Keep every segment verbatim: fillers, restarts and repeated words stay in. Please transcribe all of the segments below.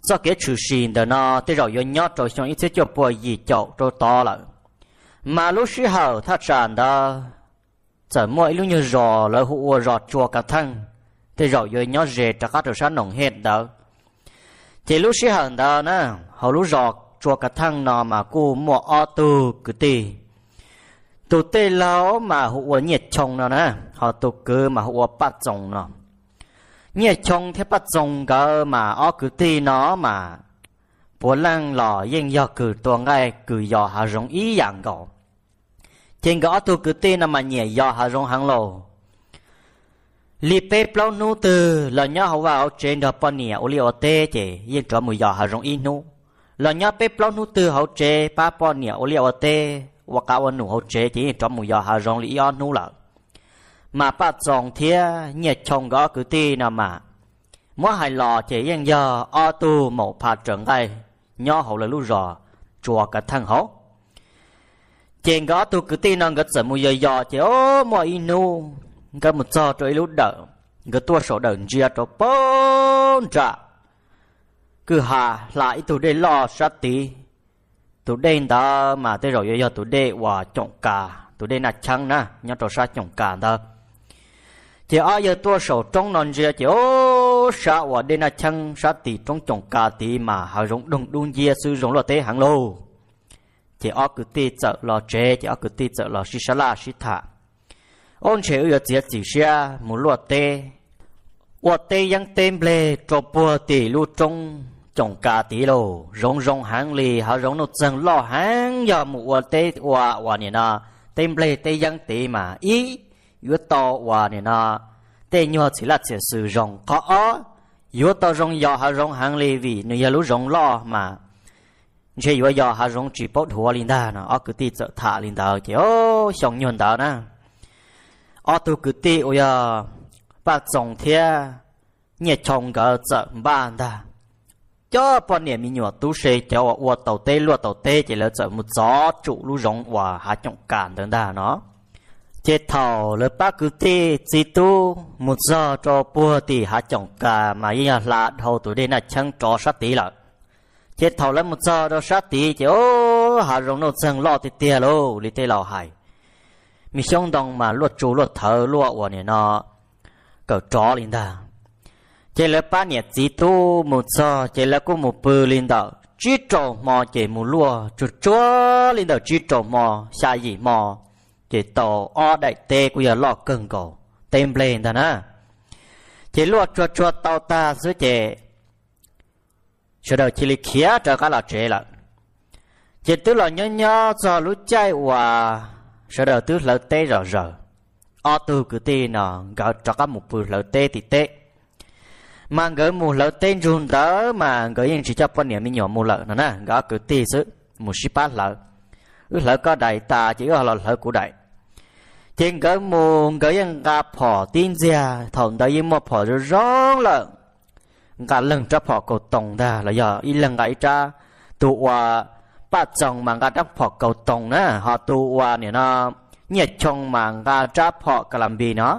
cho cái chủ xin đó nó tới rồi nhớ rồi xong ít cho bùa gì chậu rồi to lại mà lúc xưa hậu thắt tràn đó giờ mỗi lúc như rò lỡ hụa rò chùa cả thân tới rồi nhớ rề cho các đồ sáng nồng hết đó thì lúc xưa hậu đó nè hậu lúc rò chùa cả thân nó mà cô mua ô tô cứ tì tụ tê lâu mà hụa nhiệt chồng nó nè họ tụ cứ mà hụa bắt chồng nó nhiệt chồng thế bắt chồng cơ mà ó cứ tì nó mà bố lăng lò yên do cứ tuần ngay cứ do hà rong ý dạng gạo trên gõ tụ cứ tì nó mà nhiệt do hà rong hàng lô li pe plau nu từ là nhớ họ vào trên đó bao nhiêu ô li ô tê chứ yên cho mùi do hà rong ý nu là nhớ pe plau nu từ họ chế ba bao nhiêu ô li ô tê và cảวันหนูเขาเจchỉ cho một giờ hà rong lý on nú là mà bắt dòng thia nhiệt chồng gõ cứ ti nào mà mỗi hai lò chỉ yên giờ ô tô một phạt trưởng đây nhỏ hậu là lúc rồi chùa cả thằng hậu trên gõ tu cứ ti nó gật sợ một giờ giờ chỉ ô mọi inu cái một giờ rồi lúc đỡ cái tua sổ đỡ chia cho bốn trả cứ hà lại tụi đây lo sát tí tụi đây đó mà tới rồi giờ tụi đây và trồng cà tụi đây là chăng nè nhớ trồng sa trồng cà đó chỉ ở giờ tua sổ trong non chia chỉ ô sa và đây là chăng sa tí trong trồng cà tí mà họ giống đông đông chia sư giống là tế hàng lô chỉ ở cứ tí chợ lò chế chỉ ở cứ tí chợ lò xí sa la xí thả ôn chế ở giờ chỉ xe muốn lúa tê và tê ยัง tên ble cho bùa tí lu trong trồng cà tí lô rong rong hàng lì họ rong nó dần lo hàng giờ một tê hòa hòa này nè tên ble tê ยัง tí mà ý yếu to hòa này nè tê nhau chỉ là chỉ sử rong có yếu to rong giờ họ rong hàng lì vì nếu giờ lúc rong lo mà chỉ yếu giờ họ rong chỉ bớt hoa linh đa nè ở cứ tí chợ thả linh đa chỉ ô xong nhuận đó nè ở tu cứ tí ôi à bắt trồng thia nhiệt trồng cái chợ ban ta cho bọn niệm mình nhọ tu sĩ cho wa tàu tê lúa tàu tê chỉ là chợ một gió trụ lú rong và hạt trồng cản等等nó chế thầu là bác cứ tê chỉ tu một gió cho bùa thì hạt trồng cà mà như là hầu tụi đây là chẳng cho sát tí là chế thầu là một gió cho sát tí chứ ô hạt rong nó chẳng lo thì tiền lô đi tê lò hải mình xong đồng mà luộc chú luộc thở luộc và này nó cỡ chó lên ta chỉ là ba nhiệt chỉ tu một giờ chỉ là có một bự lên đó chỉ trồng mò chỉ một lúa chuột chúa lên đó chỉ trồng mò xa gì mò chỉ tổ o đại tê của giờ lọ cưng cổ tem lên đó nè chỉ lúa chuột chuột tàu ta dưới chỉ sau đó chỉ lấy khía cho các là chế là chỉ tức là nhỏ nhỏ cho lúa chay và sau đó tức là tê rồi rồi o từ cứ tê nó gạo cho các một bự là tê thì tê mà gửi mù lợn tên run đó mà gửi những chỉ cho quan niệm mình nhỏ mù lợn nữa nè gõ cứ tì chứ một ship bát lợn ước lợn có đại ta chỉ có là lợn của đại trên gửi mù gửi những gà phò tin ra thằng đó những một phò rồi rong lợn gà lần cho phò cầu tông ra là giờ ít lần gãy ra tụ hòa bắt chồng mà gà đắp phò cầu tông nè họ tụ hòa này nó nhiệt chồng mà gà đắp phò cả làm gì nó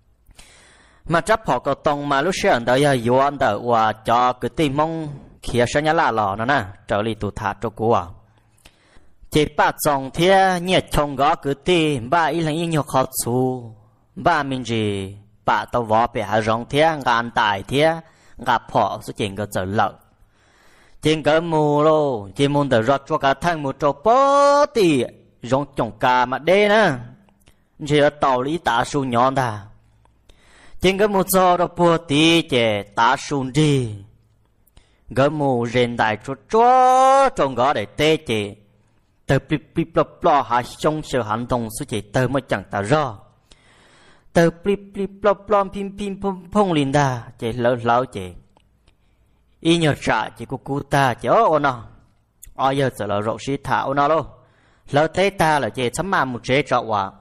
mà chấp họ có tông mà lúc sáng đó giờ yêu anh đó và cho cái tim mong kia sang nhà là lò nó nè trở lại tụ thả cho cô à chỉ ba chồng thế nhiệt chồng gõ cái tim ba ít lần ít nhiều khó chịu ba mình gì ba tàu võ bị hạ rong thế ngàn tài thế gặp họ số chuyện cái trở lợn chuyện cái mù lô chỉ muốn được rót cho cả thằng một chỗ bó thì rong trồng cà mà đê nè chỉ ở tàu lý tạ su nhọn ta trên cái một giờ đó bùa tí chè tá sùn đi cái mù rèn đại cho cho trong gõ để tê chè từ pip pip lop lo hạ sông sự hành động số chè từ mới chẳng ta rõ từ pip pip lop lo pim pim phong phong linh đà chè lỡ lỡ chè y nhờ trả chè của cô ta chè ô nó ở giờ giờ là rộ sĩ thảo nó luôn lỡ thế ta là chè sắm mà một chế trọ hòa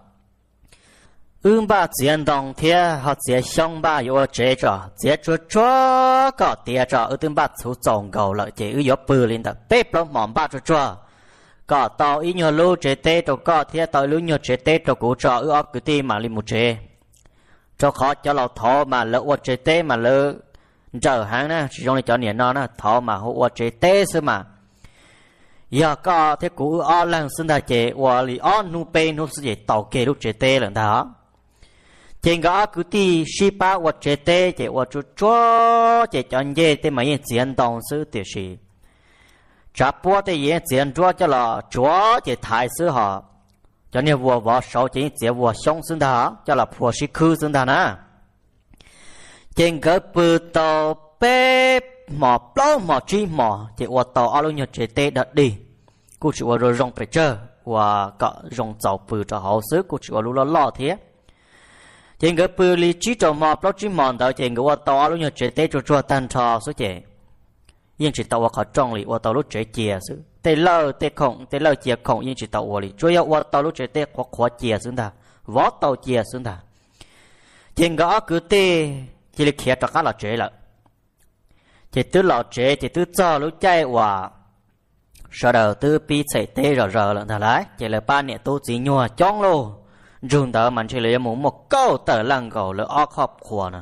ương ba chiến đồng thế họ sẽ xong ba yếu chế cho chế cho cho có tiền cho ở tương ba số trồng cầu lợi chế yếu bự lên đó bếp lắm mỏm ba cho cho có tàu ý nhiều lưu chế tê cho có thế tàu lưu nhiều chế tê cho cũ cho ước cứ ti mà lên một chế cho khó cho lò thọ mà lỡ chế tê mà lỡ chờ hàng nè chỉ trong này cho niệm nó nè thọ mà hộ chế tê xưa mà giờ có thế cũ ở lần sinh ta chế và li ở nu pe nu sẽ tàu kê lúc chế tê lần đó trên cái cứ ti si ba và chế tê chế và chú chúa chế chọn dê tê mà yên chiến đồng sư tiêu sĩ trả bua tê yên chiến chúa cho là chúa chế thái sư họ cho nên vua vợ sau chế chế vua sống sinh ta cho là phù sĩ khư sinh ta nè trên cái bự tàu bé mỏ bao mỏ chi mỏ chế và tàu ở lúc nhật chế tê đặt đi cô chỉ vào rong phải chơi và cả rong tàu bự cho hậu sức cô chỉ vào lúc lo lo thế trên cái bự li chỉ cho mỏ bao chi mỏ đó trên cái tàu lúc nhật chế tê cho cho tan trò số chế nhưng chỉ tàu họ trong li và tàu lúc chế chia sự tê lơ tê khổng tê lơ chia khổng nhưng chỉ tàu li chủ yếu và tàu lúc chế tê khó khó chia xuống ta võ tàu chia xuống ta trên cái cứ tê chỉ là kia cho các là chế了chỉ tứ lọ chế chỉ tứ cho lúc chạy và sau đó tứ pi chạy tê rồi rồi là thà lái chỉ là ba nẹt tu chỉ nhua chong lô dùng tờ mình chỉ là muốn một câu tờ lăng cầu là ở khop khua nè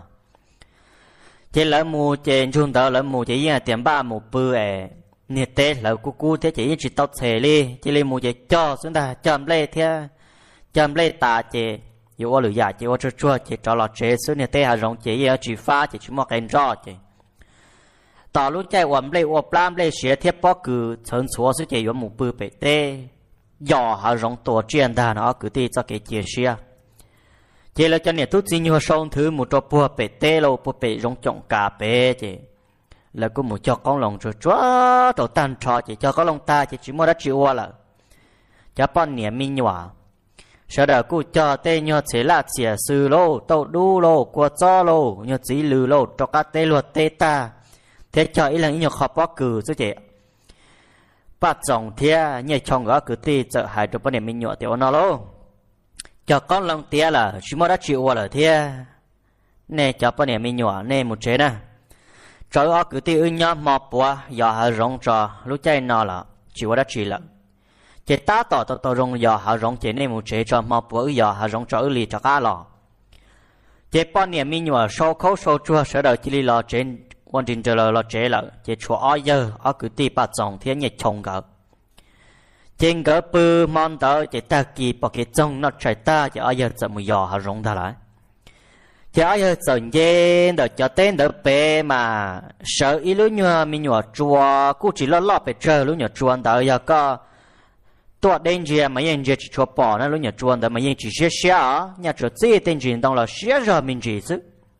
chỉ là mù chỉ dùng tờ là mù chỉ là tiền ba mù bự ấy nẹt tê là cú cú thế chỉ chỉ tao xe đi chỉ là mù chỉ cho xuống ta chầm lê thế chầm lê ta chỉ yêu ở lửa giả chỉ ở chua chua chỉ cho lọ chế xuống nẹt tê hà rong chỉ ở chỉ pha chỉ chỉ một cái rõ chỉต่อรู้ใจว่าไม่ว่าปลามเลยเสียเทียบก็คือเฉินชัวสุดใจว่าหมู่ปืนไปเต้ย่อหารงตัวเจียนดาเนาะคือที่จะเกจีเสียเจแล้วจะเนี่ยทุกสิ่งอยู่ส่งถือหมู่ตัวปัวไปเต้เราปัวไปรงจงกาเป้เจแล้วก็หมู่จอกก้องลงจัวจัวตัวตันชอเจจอกก้องลงตาเจจิมัวดัชจิวละจะป้อนเนี่ยมีหนัวเสด็จกูจอเต้ยอเสลาเสียซื้อโลโตดูโลกัวจ้อโลยอจีลือโลจอกเต้ลวดเตตาthế cho ý là những học bác cử chứ chị bắt dòng thế như trong đó cứ ti sợ hại được vấn đề mình nhọ tiểu nó luôn cho con lòng tia là chỉ mới đã chịu qua là thế nè cho vấn đề mình nhọ nè một chế nè cho đó cứ ti ư nhọ mò bùa giờ hà rong trò lúc chạy nó là chịu đã chịu là chị ta tỏ tỏ tỏ rong giờ hà rong chế nè một chế cho mò bùa giờ hà rong trò ư lì cho cá lò chị vấn đề mình nhọ sâu khâu sâu chua sợ đời chỉ lì lò trênวันจินเจริญเราเจริญเจชัวอ้อยเยอะอ้อคือตีปัดจงเทียนเนี่ยชงกับเจงก็ปืนมันเตอเจตะกีปกิจงนัดใช้ตาเจอ้อยเยอะจะมือยอหารงท่าไรเจอ้อยเยอะจะเย็นเดจะเต้นเดเปมาเสืออีลุญัวมีหนัวจัวกูchỉล้อล้อไปเจอลุญัวจวนเตอยาก็ตัวเด่นเจียไม่ยังเจียชัวปอนะลุญัวจวนเตไม่ยังจีเสียเสียเนี่ยจะเจียเด่นจีนต้องเราเสียรอมินจีซึ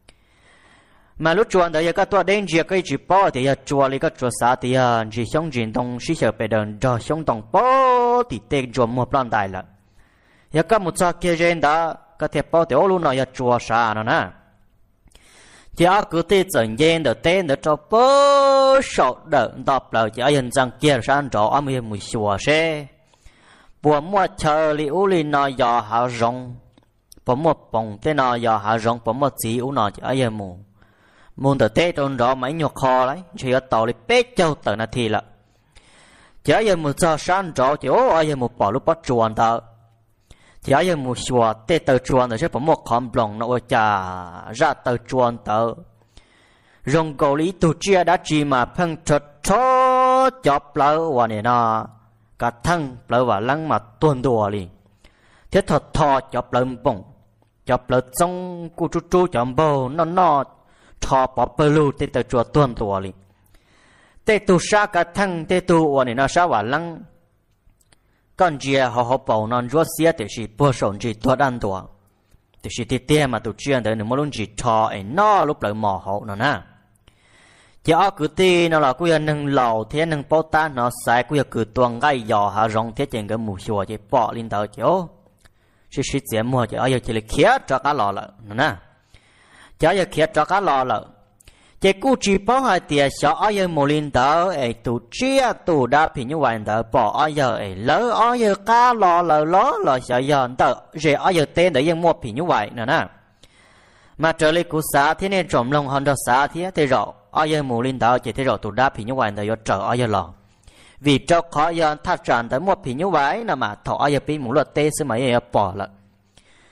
mà lúc chuan đó giờ các toa đen chia cái chỉ bỏ thì giờ chua lấy các chua sa thì giờ chỉ xong chuyện đông sĩ sợ bị đòn cho xong đông bỏ thì tên chua một lần đại là giờ các một số kia trên đó các thẹp bỏ thì ô luôn nói giờ chua sa nó nè thì ở cứ tên dẫn dên được tên được cho bỏ sầu đỡ đọc lời chỉ ở hiện rằng kia sang chỗ ở miền mùi xùa xe bùa mua chờ li u li nói giờ hạ rong bùa mua bông tên nói giờ hạ rong bùa mua chỉ u nói chỉ ở hiện mù muốn tự tế trong đó mấy nhọc kho đấy chỉ có tàu đi bế châu tờ nà thì là chỉ ở một giờ sáng rõ chỉ ở giờ một bỏ lúc bắt chuồn thở chỉ ở giờ một xùa tê tờ chuồn rồi sẽ có một con blòng nó chả ra tờ chuồn tờ rong cầu lý tu chia đã chỉ mà phăng chợt chó chọc lỡ và này nó cả thân lỡ và lăng mà tuôn đùa liền thế thật thò chọc lỡ bông chọc lỡ trong cu chú chú chọc bầu nó nó thọ bỏ bơ lu tê tờ chùa tuôn tùa li tê tu sa cả thăng tê tuวันนี้นะsaว่าลังก่อนเจียเขาเขาเป่านอนรัวเสียแต่สิปวดสนจีตัวดันตัวแต่สิเตี้ยมาตุเจียนเดินหนึ่งมาลุ้นจีทอไอ้นอลุบเลยหมอเขาเนาะนะเจ้าคือตีนั่นแหละกูยังหนึ่งเหล่าเทียนหนึ่งโปต้าเนาะสายกูยังคือตัวไก่ยอหารองเทียนเจงกับหมูชัวจีปอลินเตอเจ้าสิสิเจียมัวเจ้าอยากจะเลยเขียจากกันหล่อละนั่นนะเจ้าอยากเขียนจากกันรอเลยเจ้ากูจีป้องให้เตี้ยชออ้อยโมลินเตอไอ้ตูเจียตูดาพิญญวันเตอปออ้อยไอ้เลออ้อยการรอเลยล้อเลยชายอนเตอเจอ้อยเต้นเดี๋ยวยังมัวพิญญวันนั่นนะมาเจอเลยกูสาที่เนี่ยจมลงหันดสาที่เตรออ้อยโมลินเตอเจ้าเตรอตูดาพิญญวันเตอยเจออ้อยหล่อvì cho khó yonทัดจานแต่มัวพิญญวันน่ะมาถออ้อยปีหมูลเตสมัยยังปอละเ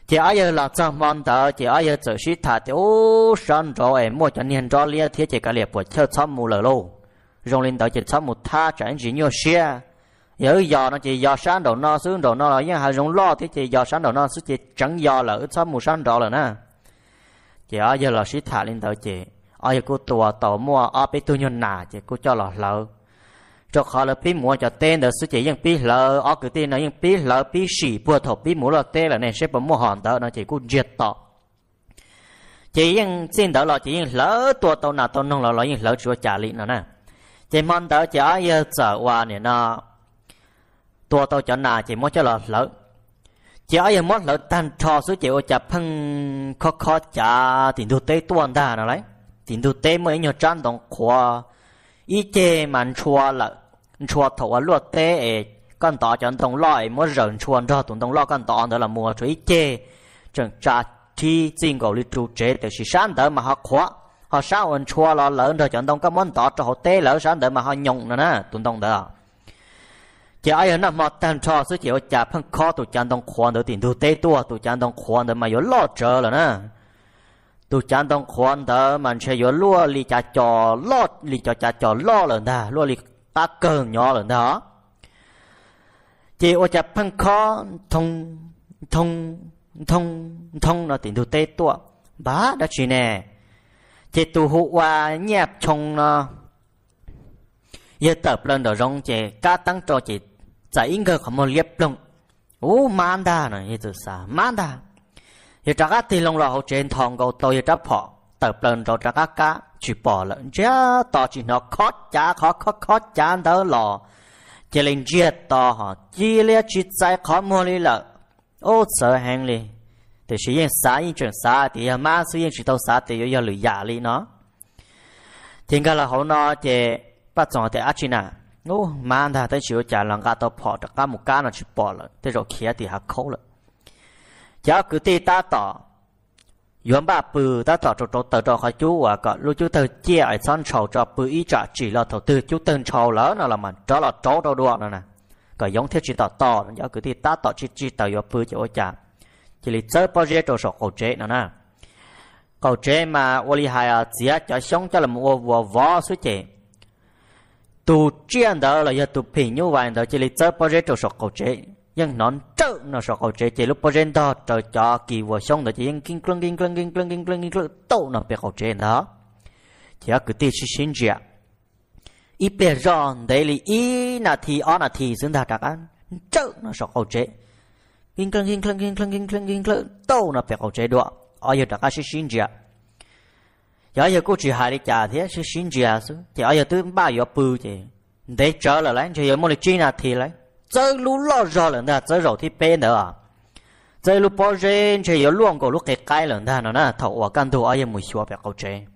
chỉ ai giờ là cho món đó chỉ ai giờ tự sĩ thà thì ô sơn rồi em mua cho nên cho lia thiết chỉ cả liệp buổi chơi chăm mù lờ lô rồi lên đó chỉ chăm một tha chẳng chỉ nhiều xe giờ giờ nó chỉ giờ sáng đầu nó xuống đầu nó là những hàng rong lo thì chỉ giờ sáng đầu nó xuống chỉ chẳng giờ là ở chăm một sáng đó là nè chỉ ai giờ là sĩ thà lên đó chỉ ai giờ cô tua tàu mua ở bên tôi nhân nà chỉ cô cho là lợ cho họ là bí mua cho tên đó số chỉ những bí lợ ở cái tên nó những bí lợ bí xỉ bùa thổ bí mua là tên là này sẽ bấm mua hòn đó nó chỉ cũng diệt tọ chỉ những tên đó là chỉ những lỡ tua tàu nào tàu nông là những lỡ chúa trả lị nó nè chỉ mong đó chỉ ai giờ trở qua này nó tua tàu cho nào chỉ mua cho là lỡ chỉ ai giờ mất lỡ tan trò số chỉ ở chả phăng khó khó chả tiền thu tế tuần ta nào lấy tiền thu tế mới nhiều trang đồng khoa ý chế mà chua là chua thầu ở luật tế con tỏ cho đồng loại mỗi rừng chua cho tụi đồng loại con tỏ đó là mua cho ý chế chẳng trả chi chính cầu lý trụ chế để sĩ sáng đỡ mà họ khóa họ sao anh chua là lớn rồi chọn đồng các món tỏ cho họ tế lỡ sáng đỡ mà họ nhung nữa nè tụi đồng đó chỉ ai ở nằm một tan cho số chiều chả phân khó tụi chọn đồng khoan được tiền thu tế tua tụi chọn đồng khoan được mà có lo chờ rồi nè tụi chán đông khoan đó mình sẽ có lúa lì chả trò lót lì cho chả trò lo lần đó lúa lì ta cơn nhỏ lần đó chỉ ở chả phăng khó thông thông thông thông là tiền thu tê tua bá đó chỉ nè chỉ tụ hụ qua nhẹp trong nó giờ tập lên đó rong chỉ cá tăng cho chỉ giải应该không một liệp lông ô man đa này như từ xa man đa giờ chắc các thì lòng lò trên thòng cầu tôi giờ bỏ tập lần rồi chắc các cá chỉ bỏ lợn chứ to chỉ nó khó chả khó khó khó chán đó lò chỉ lên giết to họ chỉ lẽ chỉ trái khó mua đi lợ ô sợ hàng đi thì sử dụng xã yên trường xã thì mà sử dụng chỉ tàu xã thì giờ lười giả đi nó thì cái là họ nó chỉ bắt chọn thì ác na ô mà ta tới chịu trả lòng cá tàu bỏ chắc cá một cá nó chỉ bỏ lợn thế rồi kia thì họ khâu lợn cháu cứ tì ta tỏ yuan ba bự ta tỏ cho cho tờ cho họ chú và có lúc chú tờ chia ở sân sầu cho bự ý trả chỉ là thầu tư chú từng sầu lớn là mà đó là chỗ đâu đua nữa nè có giống thế chỉ tỏ tỏ cháu cứ tì ta tỏ chỉ chỉ tờ yuan bự cho trả chỉ là chơi bao giờ cho sầu cầu chế nữa nè cầu chế mà oli hai à chỉ cho sống cho là một vò vò suy chế tu chuyên đó là giờ tu bình như vậy đó chỉ là chơi bao giờ cho sầu cầu chế nhưng nó trâu nó sợ cầu chế chế lúc bao giờ đó trời cho kỳ vừa xong đó chỉ những kinh kinh kinh kinh kinh kinh kinh kinh kinh tàu nó bị cầu chế đó chỉ có cái tiền xin gì ạ ít bé ròn đấy là ít là thì ở là thì xứng đáng ăn trâu nó sợ cầu chế kinh kinh kinh kinh kinh kinh kinh kinh kinh kinh tàu nó bị cầu chế đó ở giờ đặc ăn xin gì ạ giờ giờ cô chỉ hai đi trả thế xin gì ạ chỉ ở giờ tới ba giờ bự chứ để trở lại lấy chỉ giờ mua được chi là thì lấy chơi lú lo rồi lần đó chơi rồi thì bên nữa chơi lú bao giờ chơi có luôn có lúc cái cái lần đó nó nè thầu ở căn đồ ai mùi xua bẹt câu chơi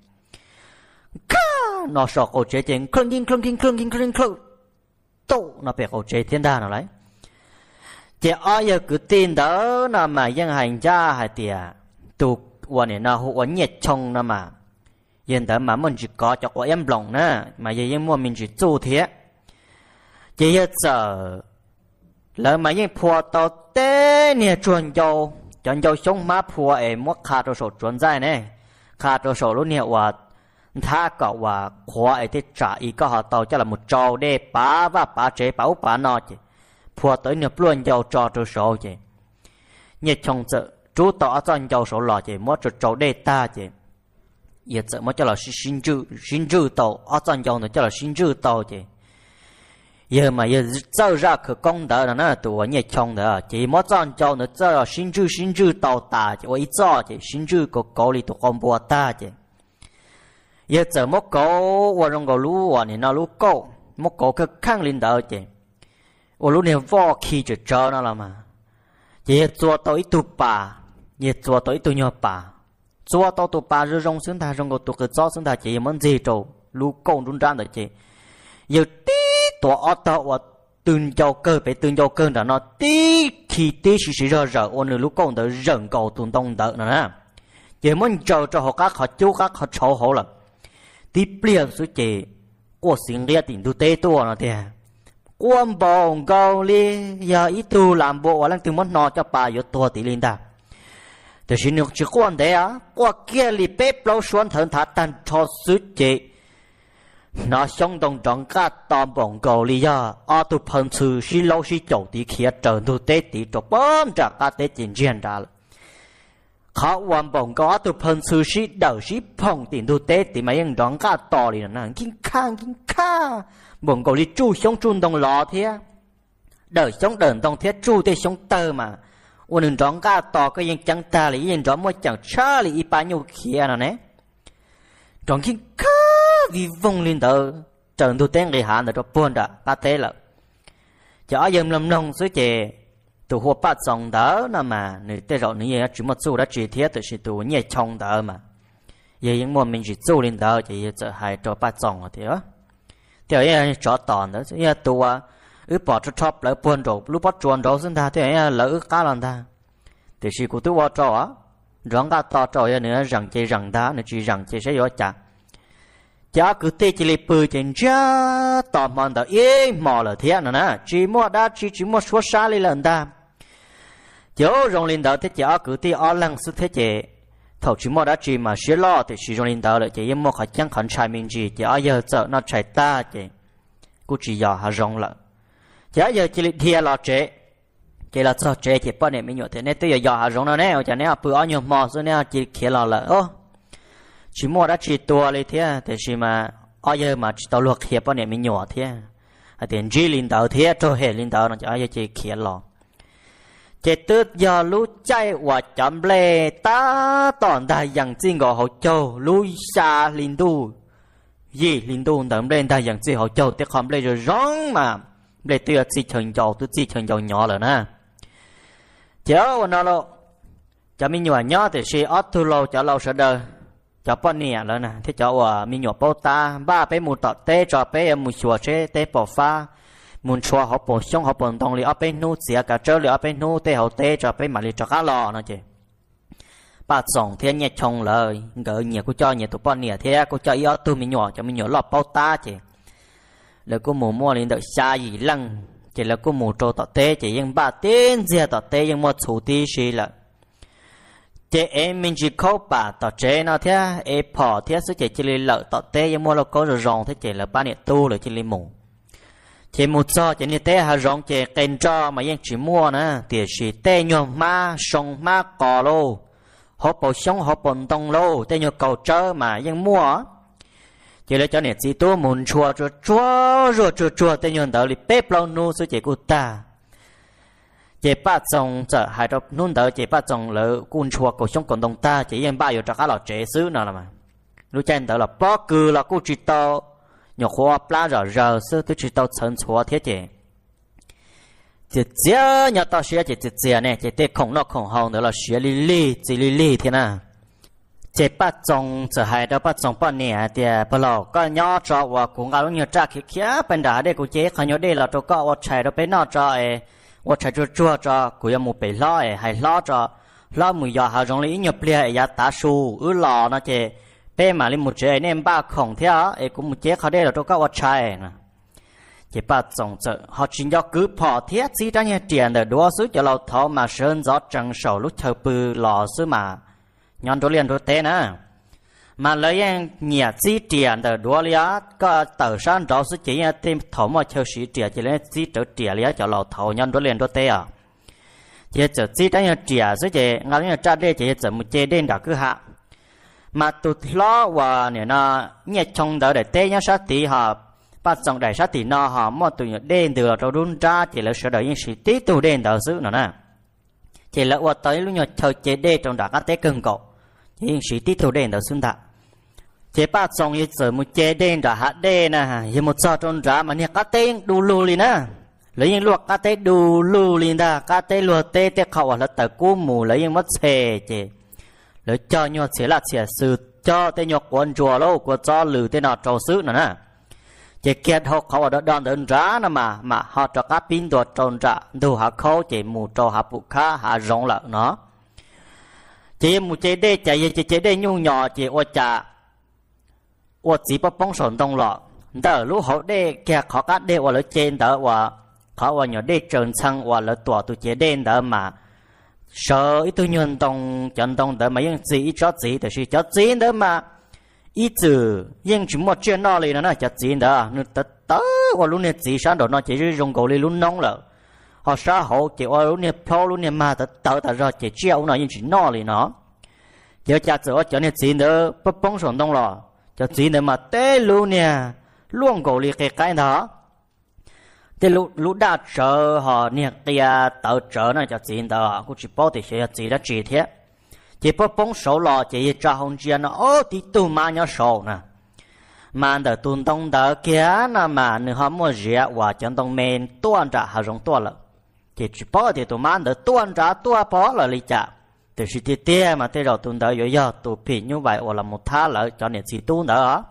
nó sợ câu chơi trên clunk clunk clunk clunk clunk clunk tổ nó bẹt câu chơi thiên đa nó lấy chỉ ai cứ tin đó là mà dân hành gia hay tiệt tụวันนี้นะหัวnhiệt chồngนะmà hiện tại mà mình chỉ có cho của em lòng nè mà giờ em mua mình chỉ tu thế chỉ giờ lỡ mà những phùa tàu té nè chuẩn dầu chuẩn dầu sống má phùa em mất khá đồ sổ chuẩn dài nè khá đồ sổ lúc nè và tha cậu và khóa ấy thì trả ý có họ tàu cho là một trâu để bá và bá chế bảo bá nó chứ phùa tới nè luôn dầu trò đồ sổ chứ nhiệt chồng sợ chú tỏ cho dầu sổ lò chứ mất cho trâu để ta chứ giờ sợ mất cho là xin chữ xin chữ tàu ở trong dầu nữa cho là xin chữ tàu chứ giờ mà giờ giao ra khởi công đó là nó tụi nhiệt chồng đó chỉ mất chọn cho nó cho xin chữ xin chữ tàu ta chỉ ý cho chỉ xin chữ có có lý tụi con bùa ta chứ giờ giờ mất có và trong cái lúa và nó lúa có mất có cái khang lên đó chứ và lúa này vò khi chỉ cho nó là mà chỉ cho tới tụi bà giờ cho tới tụi nhỏ bà cho tới tụi bà rồi trong xứng thà trong cái tụi cái cho xứng thà chỉ muốn gì trâu lúa công run rán được chứ giờ tụi ở tàu và từng châu cơ phải từng châu cơ đó nó tí khi tí sự sự rồi rồi ôn lúc con đỡ rừng cầu tuần đông đỡ nữa nè chỉ muốn chờ cho họ các họ chú các họ cháu họ là tí liền số chị của sinh lia tỉnh tu tê tua nó thế quan bồng cầu li giờ ít tu làm bộ và đang từng muốn nó cho bà yếu tua tí lên ta แต่สิ่งนึกจะกวนเดียกว่าเกี่ยลิเป๊ปเราชวนเถินถาตันทอสุดเจน่าช่องตรงจังกัดตอมบ่งเกาหลียาอาตุพันธ์สิเราสิจบที่เขียนเจอดูเตติจบป้อมจากการเตจินเจียนดาลเขาวันบ่งก็อาตุพันธ์สิเดาสิพงตินดูเตติมายังจังกัดต่อเลยนะกินข้างกินข้าบ่งเกาหลีจู่ช่องจุนตรงหล่อเทียเดินช่องเดินตรงเทียจู่เตช่องเตอมาวันหนึ่งจังกัดต่อก็ยังจังตาเลยยังจังมั่วจังชาเลยอีปาญูเขียนนะเนี่ยจังกินข้าvì vong lên đầu trận tu tên người hàn được buồn đã ta thế là cho em làm nông suy chè tu hoa bắt sòng đỡ nè mà người tây rồi người chỉ một số đã chỉ thiết tự sự tu nhẹ trong đỡ mà giờ những món mình chỉ tu lên đỡ chỉจะให้cho bắt sòng thì đó thì ấy cho tòn đó thì tu à ứ bỏ cho chop lại buồn rồi lúc bắt chuồn rồi xin ta thì ấy là ứ cá lần ta thì sự của tu vào cho á rằng cá to cho nữa rằng chỉ rằng ta nữa chỉ rằng chỉ sẽ có chả chả cứ tê chỉ lấy bự trên cha tỏ mòn tao ế mò là thế nữa nè chỉ mua đã chỉ chỉ mua số xa lên lần ta chỗ rong lên đầu thế chả cứ tê ở lăng sức thế chè thầu chỉ mua đã chỉ mà xí lo thì chỉ rong lên đầu lại chè em mua khỏi chẳng khẩn trai mình gì chả giờ sợ nó chạy ta chè cú chỉ giờ hà rong lại chả giờ chỉ lấy thia lo chè chè là sao chè chè bao nhiêu mình nhớ thế nên tôi giờ giờ hà rong nó nè chả nè bự ở nhiều mò rồi nè chỉ kia lo lại ô chỉ mua đã chỉ tuaเลยเทียแต่chỉ mà ở giờ mà chỉ tao luộc hiệp bao nhiêu mình nhỏเทียà tiền chỉ linh đạoเทียcho hệ linh đạo nó chỉ ở giờ chỉ kia lò chỉ tự do lú chạy và chấm lệ ta toàn đại yang chính ngõ hậu châu lú xa linh đu gì linh đu đầm lên đại yang chính hậu châu thì không lệ rồi rong mà lệ tự chỉ chừng giàu tự chỉ chừng giàu nhỏ rồi nè chéo nó lo cho mình nhỏ nhỏ thì chỉ ở tu lâu cho lâu sẽ đời cho bọn nè rồi nè thế cho à mình nhỏ bao ta ba bé một tọt té cho bé một chùa chế té bỏ pha một chùa họ bỏ xong họ bỏ đồng li ở bên nô xía cả chơi li ở bên nô té họ té cho bé mà li cho cá lò nó chứ ba sòng thế nhẹ chồng lời gỡ nhẹ cô cho nhẹ tụi bọn nè thế cô cho yếu tôi mình nhỏ cho mình nhỏ lọt bao ta chứ là cô mù mua lên đợi xa gì lăng chỉ là cô mù trâu tọt té chỉ nhưng ba tên gì tọt té nhưng mua chủ tí xí là chế em mình chỉ khâu bà tọt chế nó thế em bỏ thế số chế chỉ lấy lợi tọt té nhưng mua lo có rồi rong thế chế là ba nhiệt tu rồi chỉ lấy mù chế một so chế nhiệt té hà rong chế kèn cho mà nhưng chỉ mua nữa tiền chỉ té nhom ma sông ma cò lô họ bỏ sống họ bỏ tông lô té nhom cầu trơ mà nhưng mua chế lấy cho nhiệt chỉ tu muốn chua chua chua rồi chua chua té nhom đỡ lấy bếp lâu nu số chế của ta chế ba trong giờ hai đứa nôn đỡ chế ba trong lỡ cuốn chua của trong cộng đồng ta chế yên ba ở trong các lò chế xứ nào mà lúc trên đỡ là bó cừ là cô chỉ tao nhỏ khoa pla rồi giờ xứ tôi chỉ tao chân chua thế chế chế chế nhỏ tao xía chế chế chế này chế tê khổng nó khổng hồng đó là xía li li chế li li thế nào chế ba trong giờ hai đứa ba trong ba nè thì bà lò có nhỏ cho và cũng có nhiều trà kia kia bên đó đây cũng chế không nhớ đây là cho có ở chạy đó bên nó cho我才就做着，古要木被拉诶，还拉着，拉木要还容易一入来也打树，而拉那些被马里木这那把空调诶，古木这เขาได้เรา都ก็ว่าใช่นะเจ็บปากจงเจอเขาจริง要cứ跑贴只当然点的多数就老头嘛身着正手路头不老是嘛，nhân都练都得呢。mà lấy yang nhà chỉ tiền的多了，个岛上主要是这样的头毛抽水tiền，就连只走tiền了就老头人都连都得啊。这就只当样tiền，所以我们扎的这怎么接电的个哈？mà tụt lo và nè na nhẹ trong đó để tê nhá sát tí ha, bắt trong đại sát tí na ha, mà tụi nhẹ đen từ rồi run ra chỉ là sửa đổi những sự tí tụ đen đó xứ nữa nè. Chỉ là qua tới lúc nhẹ chơi chế đê trong đó các tế cưng cậu, những sự tí tụ đen đó xứ ta. chế ba trong như giờ một chế đen đã hát đen nè, như một sao trong đó mà nhà cá tê đủ lù liền á, lấy những luộc cá tê đủ lù liền đó, cá tê luộc tê tê khẩu là tờ cú mù lấy những mất xề chế, lấy cho nhau chế là chế sự cho tê nhọc quần chùa lâu của cho lử tê nào trâu sứ nữa nè, chế kết hợp khẩu đã đòn đơn giá nè mà mà họ cho cá pin đồ tròn trả đủ hạ khâu chế mù trâu hạ bụng khá hạ rong lợn nó, chế một chế đê chế chế chế đê nhung nhỏ chế ô trà我只不帮手动了，但如果的给考个的我来见的话，考完有的正常我来多都接电的嘛， sợ ít tôi nhận đồng nhận đồng đó mà ยัง chỉ cho chỉ thì chỉ cho chỉ đó mà ít từ ยัง chỉ một chuyện đó liền nó cho chỉ đó nó tớ tớ qua lúc này chỉ sáng đó nó chỉ dùng cầu lên lúc nóng rồi họ xã hội chỉ qua lúc này pro lúc này mà tớ tớ tớ ra chỉ treo nó ยัง chỉ nó liền nó giờ cha giờ cho nên chỉ nữa bắt bóng sòng đông rồi cho chỉ nữa mà té lúc này luôn cầu liền cái cái đó thế lúc lúc đã chờ họ nè kia tàu chờ nó cho chỉ đó cũng chỉ bảo thì sẽ chỉ đã chỉ thế chỉ bắt bóng sổ lò chỉ cho hồng chiên nó ô thì tu mà nhớ sổ nè mà đợt tuần đông đợt kia nè mà nếu họ mua rẻ và chân đông men tuần trả họ dùng tuần了chỉ chỉ bảo thì tu mà đợt tuần trả tuần bảo là lý trả thì chỉ tiết tiết mà thế rồi tuần đợt rồi giờ tu phi như vậy hoặc là một tháng lại cho nên chỉ tuần đợt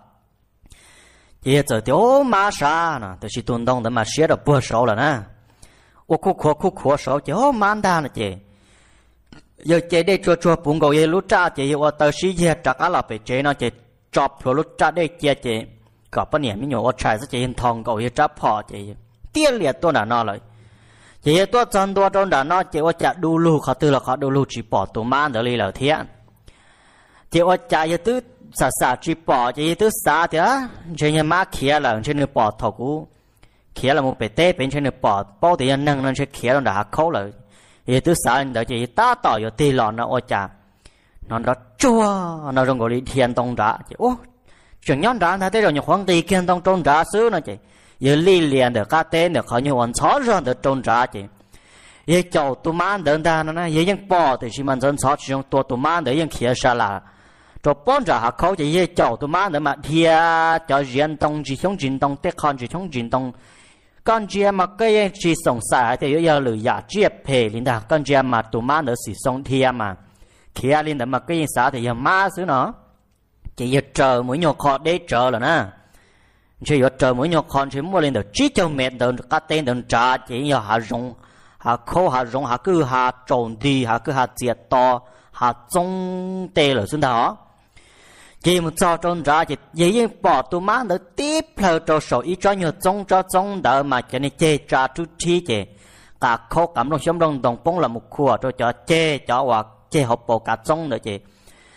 giờ giờ thì ô mà sao nè thì chỉ tuần đông đợt mà xé được bữa sổ rồi nè ô khu khu khu khu sổ chỉ ô mà đa nè chị giờ chế đây chua chua bún gạo giờ lúc cha chế giờ tao xí giờ chắc là phải chế nó chế chọc rồi lúc cha đây chế chế có bao nhiêu mình nhổ trái sẽ chế hình thòng gạo giờ cha phò chế tiếc liệtตัวน่ะnóเลยchếตัวจันตัวตรงน่ะnó chếว่าจะดูลูกเขาตื่นแล้วเขาดูลูกจีปอตัวมันเดี๋ยวเลยเหล่าเทียนchếว่าจะยังตื้อสาสาจีปอchếตื้อสาเถอะเช่นยังมาเขียหลังเช่นปอถอกูเขียแล้วมันไปเตะเป็นเช่นปอปอแต่ยังนั่งนั่นเช่นเขียแล้วด่าเขาเลยgiờ thứ sáu anh đợi chị ta tỏ giờ tì lòn nó ôi chà nó đó chua nó trong gọi đi thiên tông trả chị ô chuyện nhón trả thấy rồi nhiều khoáng tì thiên tông trôn trả xứ nó chị giờ li liền được cá tên được khỏi nhiều hoàn xóa ra được trôn trả chị giờ chầu tụi man đợn ta nó nói giờ những bò thì chỉ mình dân xóa chỉ dùng tua tụi man để những kia xa là cho bọn trả hạt khâu chị giờ chầu tụi man để mà thia cho riêng tông chỉ chống chính tông tết con chỉ chống chính tông con chia mà cái chỉ sống sai thì giờ lười giả chia phe linh ta con chia mà tụi má nữa chỉ sống thia mà kia linh ta mà cái sao thì giờ má xứ nó chỉ giờ chờ mỗi nhóc họ để chờ là nè chỉ giờ chờ mỗi nhóc họ chỉ mua lên được chỉ cho mẹ được các tên được trả chỉ giờ hạ rong hạ khô hạ rong hạ cứ hạ trộn đi hạ cứ hạ diệt to hạ trong tê là xứ đó chỉ một trò trốn ra chỉ dễ bỏ tụi má nữa tiếp theo cho sổ ý cho nhiều trong cho trong đỡ mà cho nên chê trả chút chi chê cả khâu cảm động sống đồng đồng bông là một khua cho cho chê cho hoặc chê học bộ cả trong nữa chê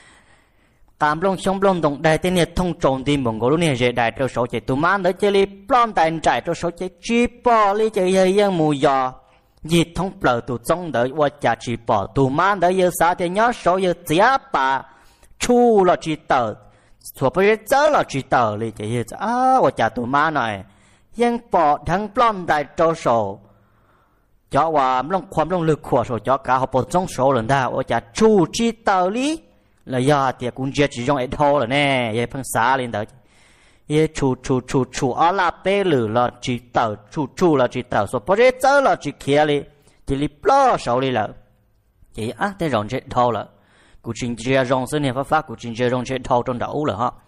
cảm động sống đồng đồng đại tên này thông trộn đi một người này dễ đại cho sổ chê tụi má nữa chê li plon đại trải cho sổ chê chi bỏ li chê dây dây mù giò gì thông bờ tụi trong đỡ và chả chỉ bỏ tụi má nữa giờ sao thì nhớ sổ giờ chĩa bà chu là chỉ tờ, số bây giờ là chỉ tờ li chỉ hết à, 我家 tụi má này, ยัง bỏ thằng plon đại cho số, choว่าลงความลงลึกขวดsố cho cả họ bỏ trong số lần đó, 我家 chu chỉ tờ li, là do thì cũng chỉ chỉ dùng ấy thôi là nè, vậy phăng xá lên đó, vậy chu chu chu chu ở là bé lử là chỉ tờ, chu chu là chỉ tờ, số bây giờ là chỉ kia li, chỉ li plon số li là, chỉ à, thế rồi chết thôi là. Cụ trình chia rong xứ này phát phát cụ trình chia rong trên thâu trong đậu là ha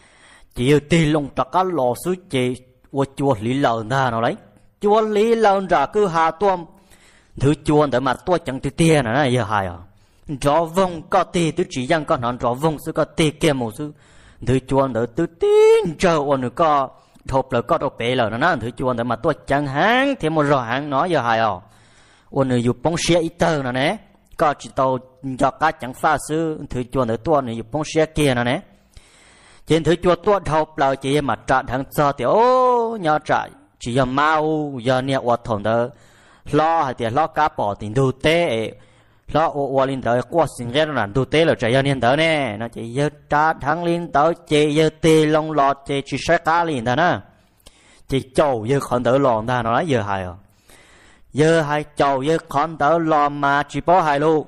chỉ tì lông trắc cá lò xứ chị qua chùa lý lợn ta nào đấy chùa lý lợn ra cứ hà tuom thứ chùa để mà tôi chẳng tì tia này giờ hài à rõ vong có tì thứ chỉ rằng con hòn rõ vong xứ có tì kia một xứ thứ chùa để thứ tin chờ ôn nữa có thộp là có đâu bể là nó thứ chùa để mà tôi chẳng hang thì một rõ hang nói giờ hài à ôn nữa dùng bóng xe ít tơ nè nè có chỉ tàu cho cá chẳng pha sư thử chuồn ở tuôn này bông xe kia nè nè trên thử chuồn tuôn thọc là chỉ mà trả thằng cho thì ô nhỏ trả chỉ giờ mau giờ nè quạt thòng đó lo hay thì lo cá bỏ tiền đu té lo ô ô lên tới qua sinh ra là đu té là chạy giờ lên tới nè nó chỉ giờ trả thằng lên tới chỉ giờ tê long lọt chỉ chỉ sai cá lên đó nè chỉ chầu giờ còn tới lòn ta nó nói giờ hay à giờ hai chầu giờ con tớ lo mà chỉ bảo hai luôn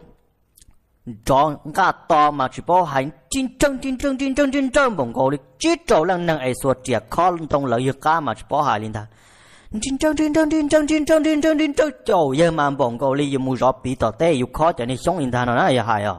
chọn cả to mà chỉ bảo hai chín chân chín chân chín chân chín chân bổng cổ đi chỉ trâu lần năng ấy suốt chỉ con trong lợi giờ cá mà chỉ bảo hai lên ta chín chân chín chân chín chân chín chân chín chân chín chân chầu giờ mà bổng cổ đi giờ mua rõ bị tọt té giờ khó cho nên sống lên ta nó nói giờ hai à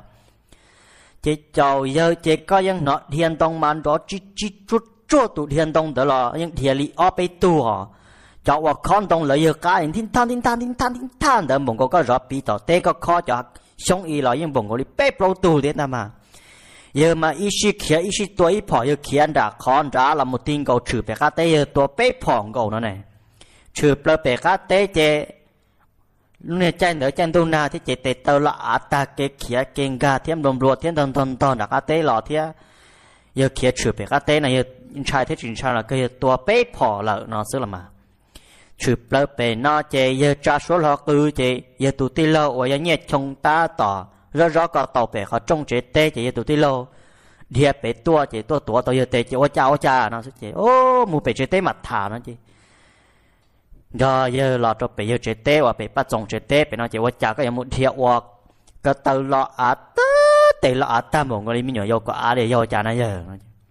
chỉ chầu giờ chỉ có những nọ thiên tông mà đó chỉ chỉ chút chút tụ thiên tông đó là những thiên lý ở bên tu hả choว่าคอนตรงเลยเยอะกายทิ้งท่านทิ้งท่านทิ้งท่านทิ้งท่านแต่ผมก็รอปีต่อเต้ก็ข้อจะชงอีหล่อยังผมก็เลยเป๊ะโปรตูเด็ดนะมาเยอะมาอีชิเขียอีชิตัวอีพอเยอะเขียนด่าคอนด่าเราหมดทิ้งก็ถือไปข้าเต้เยอะตัวเป๊ะพองก็นั่นเองถือเปล่าไปข้าเต้เจ lúc này chạy nữa chạy tu na thì chỉ tê tàu là à ta cái kia kinh ga thêm đồng ruột thêm đồng đồng đồng đặc tế lọ thế giờ kia chụp về cái tế này giờ trai thế chính trai là cái tua bé phò là nó xứ là mà chụp lỡ về nó chỉ giờ trả số lọ cứ chỉ giờ tụi tê lọ và giờ nhẹ trong ta tỏ rõ rõ có tàu về họ trong chế tế chỉ giờ tụi tê lọ điệp về tua chỉ tua tua tàu giờ tế chỉ ô cha ô cha nó sẽ chỉ ô mua về chế tế mặt thả nó chỉ rồi giờ lọ cho về giờ chế tế và về bắt trong chế tế về nó chỉ ô cha cái một thiệt và cái tàu lọ à ta tê lọ à ta một người mình nhỏ yêu có à để yêu cha nó giờ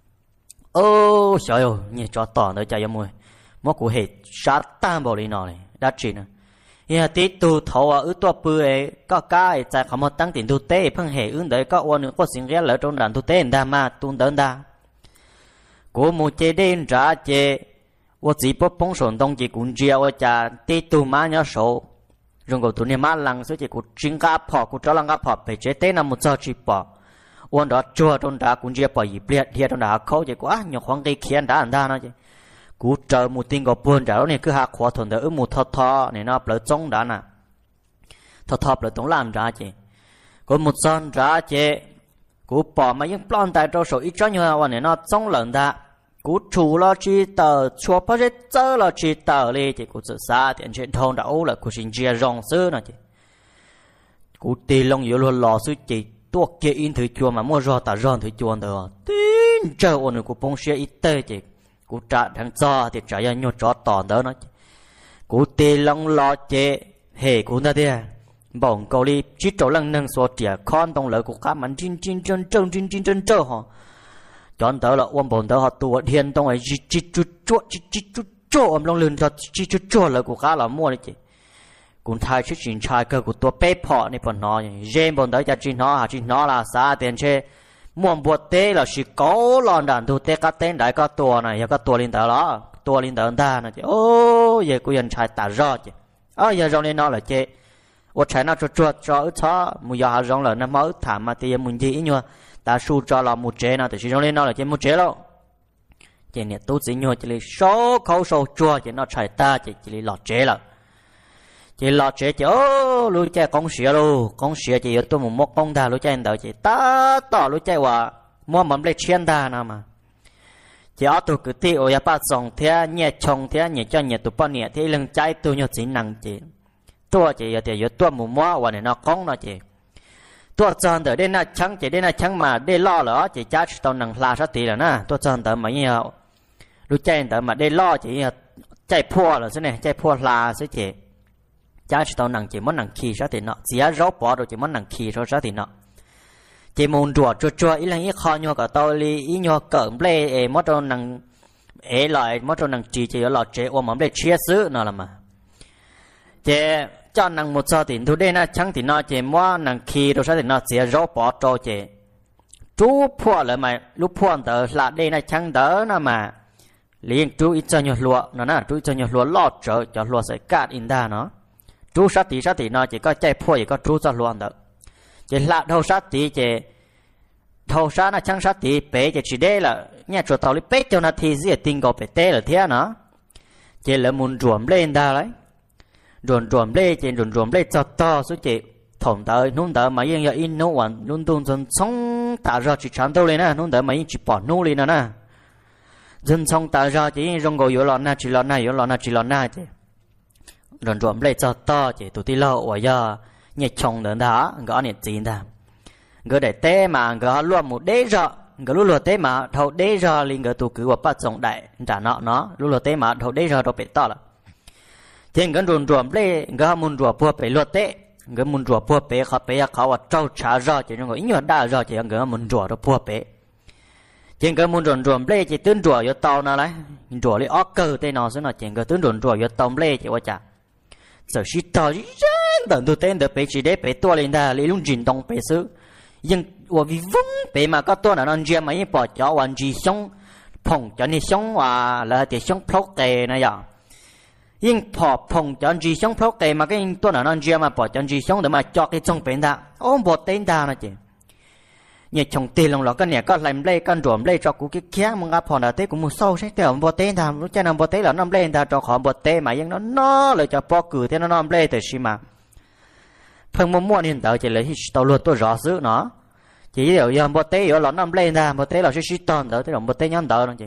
ô trời ơi nhìn cho tỏ nữa cha yêu mùi mất cụ hệ sát tam bảo lý nó này đã chỉ nữa hiện tí tu thầu ở tua bự ấy có cái tại không một tăng tiền tu tế phân hệ ứng đấy có quan nữa có sinh ghé lỡ trong đàn tu tế đa mà tu đỡ đa của một chế đến trả chế 我只不碰上东西工具我家地图嘛要手，如果tu你嘛浪所以กู真个跑กู找人个跑被这带那么早去跑，我那做中打工具跑一别贴中打口就กู啊有黄给钱打人打那就，กูเจอมูติงก็ปนจากแล้วเนี่ยคือหาขวาทนเดอมูทอทอเนี่ยนะเปลือกจงด่าน่ะทอทอเปลือกตรงลานด่าเจกูมูซ้อนด่าเจกูปอมายังปล้อนแต่ตัวสอีจ้าอยู่วันเนี่ยนะจงหลังด่ากูชู了知道错不是走了知道嘞这กูจะ啥点钱通的欧了กู先接容事呢这กูตีลงอยู่了老师这多给因头做嘛莫说打让头做的顶这我呢กู碰些一堆这กูจะทั้งจอที่จะยังยอดจอต่อเด้อนะกูตีลงรอเจเฮ้กูนั่นเดียบ่งเกาหลีจิตโจลังนึงสวดเจียคอนตรงเลยกูข้ามันจริงจริงจนจงจริงจริงจนเจ้าฮะจอนเด้อละอ้วนบ่งเด้อฮะตัวเทียนตรงไอ้จิจิจุจุจิจิจุจุอมลงลืนจอจิจุจุเลยกูข้าละมั่วเลยจีกูทายชิจินชายก็กูตัวเป๊ะพอในปนน้อยเย็นบ่งเด้อจะจินน้อหาจินน้อละสาเตียนเชม่วนบวชเตะเราสิโกหลอนด่านดูเตะก็เต้นได้ก็ตัวน่ะยังก็ตัวลินเตอร์ละตัวลินเตอร์ได้นะเจ้โอ้ยกูยันชายตารอดเจ้อ๋อยังร้องเล่นน้อเลยเจ้ว่าใช้น่าจะจวดจออึดช้อมึงอยากร้องเลยน้ำมันอึดถามมาตีมึงยี่อีนัวตาสู้จอเรามุเจนะแต่ชิร้องเล่นน้อเลยเจ้มุเจแล้วเจ้เนี่ยตู้สิญัวจะเลยโซ่เขาโซ่จัวเจ้น่าใช้ตาเจ้จะเลยหลอดเจ้แล้วchỉ lo chế chứ lúc chơi công xía luôn công xía chỉ tôi muốn mua công đà lúc chơi đầu chỉ ta tỏ lúc chơiว่าmua mắm lấy chiên đà nào mà chỉ ở tôi cứ tí ôi ba sòng thế nhẹ chồng thế nhẹ cho nhẹ tụi bao nhẹ thế lưng trái tôi nhớ chỉ năng chỉ tôi chỉ thì tôi muốn mua và này nó công nó chỉ tôi chọn tới đây là trắng chỉ đây là trắng mà đây lo lỡ chỉ giá trị tao năng la sát tí là na tôi chọn tới mấy nhiều lúc chơi tới mà đây lo chỉ chạy phua là thế này chạy phua là thế chỉ giá trị tao năng chỉ muốn năng khí sao thì nó chỉ ở rót bỏ rồi chỉ muốn năng khí rồi sao thì nó chỉ muốn chuột chuột chuột ý là ý khó nhau cả tao li ý nhau cỡ ple ấy mất rồi năng ấy lại mất rồi năng chỉ chỉ ở lọt chế ôm mắm để chia sứ nó là mà chỉ cho năng một sao thì thu đây na chẳng thì nó chỉ muốn năng khí rồi sao thì nó chỉ ở rót bỏ cho chỉ chú phua lại mà lúc phua tờ là đây na chẳng đỡ nó mà liền chú ít cho nhiều lúa nó na chú cho nhiều lúa lọt trở cho lúa sẽ cắt in đa nó chú sát tí sát tí nó chỉ có chạy phôi chỉ có chú sát luôn đó chỉ là thâu sát tí chỉ thâu sát nó chẳng sát tí bé chỉ chỉ đây là nghe chỗ tàu đi bé cho nó thì dễ tin có bé té là thế nó chỉ là muốn ruộng lên ta đấy ruộng ruộng lên chỉ ruộng ruộng lên cho to số chỉ thòng tới nung tới mà yên giờ in nấu hoàn luôn tuôn dân sống ta ra chỉ chán đâu lên nè nung tới mà yên chỉ bỏ nô lên nè dân sống ta ra chỉ rong gò yếu lon na chỉ lon na yếu lon na chỉ lon na chứ rồi rồi lấy cho to chỉ tụi tí lâu ở giờ nhiệt chồng đến đó gõ nhiệt chín ta gỡ để té mà gỡ luôn một đế rồi gỡ luôn luôn té mà thầu đế rồi liền gỡ tụi cứ vào bắt trọng đại trả nọ nó luôn luôn té mà thầu đế rồi đâu bị to là trên gỡ rồi rồi lấy gỡ muốn rồi bùa bị luôn té gỡ muốn rồi bùa bị họ bị họ vào trâu trả rồi chỉ nó ít nhiều đa rồi chỉ gỡ muốn rồi đó bùa bị trên gỡ muốn rồi rồi lấy chỉ tướng rồi vô tàu nào đấy rồi lấy óc cơ tay nó sẽ nó trên gỡ tướng rồi rồi vô tàu lấy chỉ qua chả giờ chỉ tao rất đợt tôi tên được bé chỉ để bé tua lên đó lấy luôn chuyển động bé xứ nhưng và vì vốn bé mà có tua là nó chơi mà những bỏ chó hoàn chỉ sống phong cho nên sống và là để sống phốt kề này vậy nhưng bỏ phong cho chỉ sống phốt kề mà cái tua là nó chơi mà bỏ cho chỉ sống để mà cho cái trong bé đó ôm bỏ tên ta nó chứ nhà chồng tiền lòng nó cái này có làm lây con ruộng lây cho cụ cái kia mà ngáp hòn là thế cũng một sâu sẽ kiểu bỏ tên tham lúc cha nằm bỏ tên là nằm lên ta cho họ bỏ tên mà nhưng nó nó lại cho bỏ cử thế nó nằm lên từ xí mà phần mua mua nên đỡ chỉ lấy hít tàu luôn tôi rõ giữ nó chỉ điều giờ một té giờ nó nằm lên ra một té là sẽ hít tàu đỡ thế là một té nhăn đỡ nó chỉ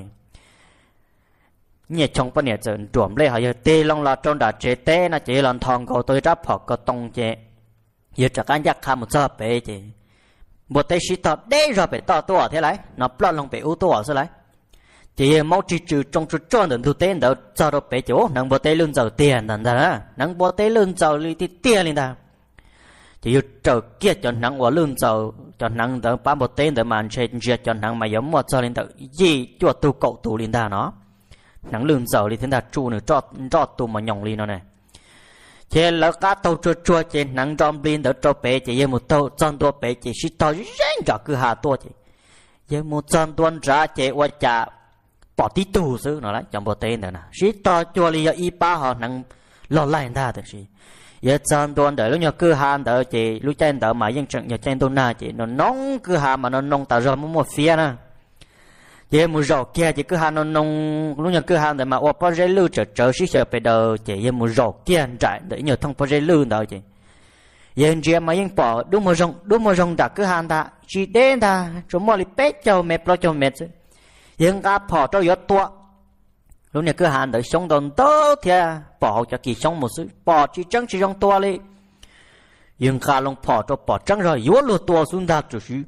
nhẹ trong bên này giờ chuẩn lên họ giờ tê long là trong đã chế té nó chỉ làm thòng cầu tôi đáp họ có tông chế giờ chắc anh chắc khám một giờ bé chế một té hít tàu đế rồi bé to to thế này nó plon lòng bé u to thế này chỉ máu chỉ trừ trong chút tròn đừng thu tên đỡ cho nó bé chỗ nắng một té lương giàu tiền đằng ra nắng một té lương giàu đi thì tiền lên ta chỉ chờ kia cho nắng của lương giàu cho nắng đỡ ba một tên đỡ màn trên chia cho nắng mà giống một cho lên đỡ gì cho tu cậu tu lên ta nó nắng lương giàu đi thế là chu nữa cho cho tu mà nhỏng lên nó này thế là cá tàu chua chua trên nắng trong bên đỡ cho bé chỉ một tàu trong tua bé chỉ chỉ tàu rèn cho cứ hà tua chỉ giờ một trong tuần ra chỉ qua chả bỏ tí tù xứ nó lại trong một tên nữa nè chỉ tàu chua li y ba họ nắng lo lại ta được gì giờ trong tuần đỡ lúc nhỏ cứ hà đỡ chỉ lúc trên đỡ mà dân trận nhà trên tuần na chỉ nó nóng cứ hà mà nó nóng tạo ra một một phía nè giờ một rổ kia chỉ cứ hà nó nông lúc nhỏ cứ hà để mà ở bao giờ lưu trở trở xí sợ về đầu chỉ giờ một rổ kia chạy để nhờ thông bao giờ lưu đầu chỉ giờ chị mà yên bỏ đúng một rồng đúng một rồng đã cứ hà ta chỉ đến ta chúng mọi lý cho mẹ lo cho mẹ chứ giờ cả bỏ cho yếu tua lúc nhỏ cứ hà để sống đồn tốt thì bỏ cho kỳ sống một sự bỏ chỉ trắng chỉ trong tua đi giờ cả lòng bỏ cho bỏ trắng rồi yếu luôn tua xuống ta chủ sĩ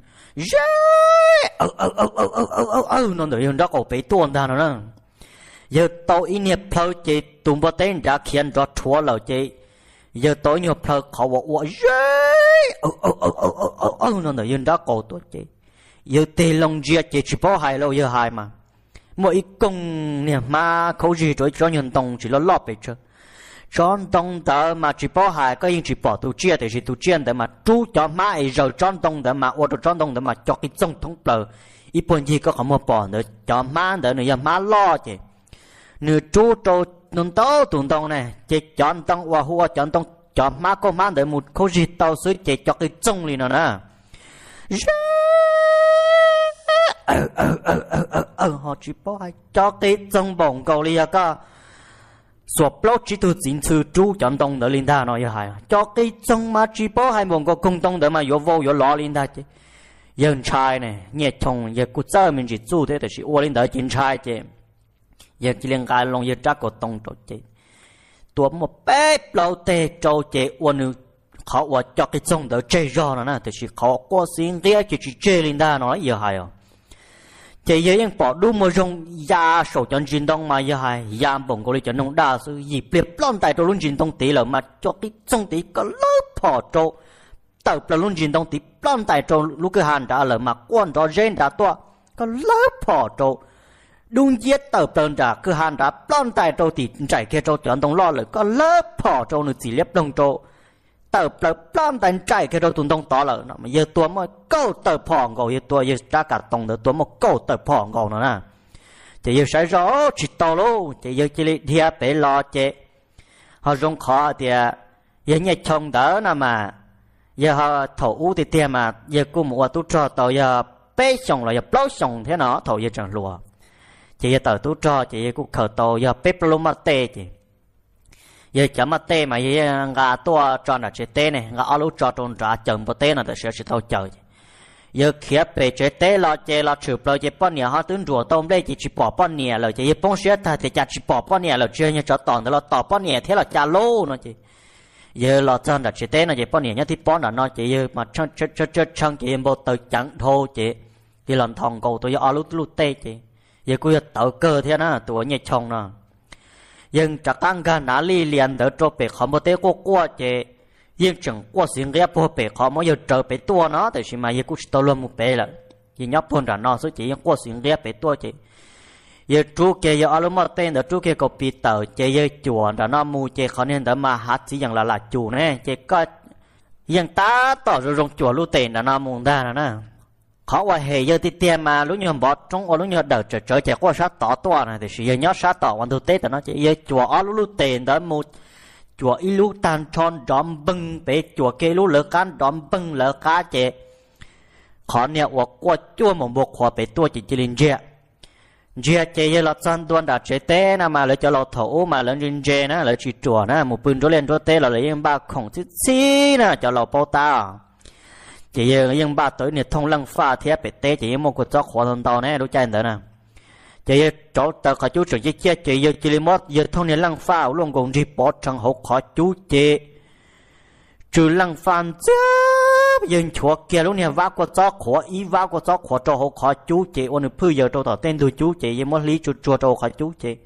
ờ ờ ờ ờ ờ ờ ờ ờ nó đợi nó có bị tuôn ra nó nè giờ tôi in nhập phơi chị tụm bờ tên đã khiến cho chúa lời chị giờ tôi nhập phơi họ bảo ủa ờ ờ ờ ờ ờ ờ ờ nó đợi nó có tôi chị giờ tê lòng chia chị chỉ bỏ hai lâu giờ hai mà mỗi công nè mà khâu gì rồi cho nhân đồng chỉ là lót bị chứ chọn đông đỡ mà chỉ bỏ hai cái gì chỉ bỏ tu chia thì chỉ tu chia để mà chú cho mai rồi chọn đông đỡ mà ô tô chọn đông đỡ mà cho cái trong thống bờ ít phần gì có không bỏ nữa cho má đỡ nữa má lo chứ nữa chú cho nông tố tuần đông này chỉ chọn đông và hua chọn đông cho má có má đỡ một khối gì tao xứ chỉ cho cái trong liền nữa nè ờ ờ ờ ờ ờ họ chỉ bỏ hai cho cái trong bồng cầu liền cả số bao chỉ từ chính sự chú chọn đông đỡ linh ta nói như vậy cho cái trong mà chỉ bảo hai mong có công đông đỡ mà có vô có lo linh ta chứ dân trai này nhẹ chồng giờ cụ giờ mình chỉ chú thế thì chỉ ô linh đỡ chính trai chứ giờ chỉ liên cái lòng giờ chắc có đông rồi chứ tuổi một bé lâu tê trâu chứ ô nữ họ ô cho cái trong đỡ chơi rõ nó nè thì chỉ họ có xin kia chỉ chỉ chơi linh ta nói như vậy chỉ giờ những bỏ đúng một trong gia sổ chọn chiến đông mà giờ hay gia bổng có đi chọn nông đa sư dịp liệp lon tại trong luôn chiến đông tí là mà cho cái trong tí có lớp bỏ trâu tập là luôn chiến đông tí lon tại trong lúc cái hàn đã là mà quan đó gen đã toa có lớp bỏ trâu đúng giết tập đơn đã cứ hàn đã lon tại trong tí chạy kia trâu chọn đông lo là có lớp bỏ trâu nữa chỉ liệp đông trâu tập là plan đánh chạy cái đầu tuần đông to là mà giờ tua mà câu tập phỏng gầu giờ tua giờ ra cả tông được tua một câu tập phỏng gầu nữa nè chỉ giờ sai rõ chỉ to luôn chỉ giờ chỉ đi theo để lo chế họ dùng khó thì giờ nhảy chồng đỡ nè mà giờ họ thầu thì tiền mà giờ cô mua tu cho tàu giờ bé xong là giờ bao xong thế nó thầu giờ chẳng lùa chỉ giờ tàu tu cho chỉ giờ cô khởi tàu giờ bé bao mà tê chỉ giờ chấm mà tê mà giờ ngà tua cho nó chế tê này ngà alo cho tròn trả chấm bờ tê nó để sẽ tao chờ giờ khía bể chế tê lo chế lo chụp lo chế bao nhiêu họ tính rùa tôm đây chỉ chỉ bỏ bao nhiêu rồi chế bông sét ta thì chỉ bỏ bao nhiêu rồi chơi như cho tòn đó lo tỏ bao nhiêu thế là cha lô nó chỉ giờ lo cho nó chế tê nó chế bao nhiêu nhất thì bao nó nó chỉ giờ mà chân chân chân chân chân chỉ một từ chẳng thôi chỉ thì làm thòng cầu tôi giờ alo lút tê chỉ giờ cô giờ tạo cơ thế nó tuổi nhẹ chồng nó nhưng chắc tăng cả nã li liền đỡ cho bể không một té qua qua chế nhưng chẳng qua xin ghép vô bể không mới giờ trở bể tua nó thì mà giờ cũng tao luôn một bể là giờ nhóc thôn ra nó số chỉ qua xin ghép bể tua chế giờ chú kia giờ alo mà tên đỡ chú kia có bị tờ chế giờ chùa ra nó mua chế khó nên đỡ mà hát chỉ rằng là là chủ này chế có nhưng ta tỏ rồi rong chùa lưu tiền là nó mua ra là nè khó qua hệ giờ thì tiền mà lúc như bỏ trong ở lúc như đợt trở trở chạy qua sát tỏ toa này thì giờ nhớ sát tỏ hoàn tu tết là nó chỉ giờ chùa ở lúc lúc tiền đó một chùa ít lúc tan tròn đom bưng bé chùa kia lúc lỡ can đom bưng lỡ cá chế khó nè qua qua chùa một bộ khoa bé tua chỉ chỉ linh dẹ chia chế là chân tuần đã chế té na mà lấy cho lọ thổ mà lấy trên chế na lấy chỉ chùa na một pin cho lên cho té là lấy những ba khổng xí xí na cho lọ bao ta chỉ những ba tới này thông lăng pha thế bị té chỉ một cái chó khó hơn tao nè đối chạy nữa nè chỉ chỗ tao cả chú trưởng chỉ chia chỉ chỉ mót giờ thông này lăng pha luôn còn đi bỏ trong hộp khó chú chế trừ lăng pha chứ dân chúa kia lúc này vác qua chó khó ý vác qua chó khó cho hộp khó chú chế ôn phơi giờ cho tao tên tôi chú chế mót lý chú chùa cho khó chú chế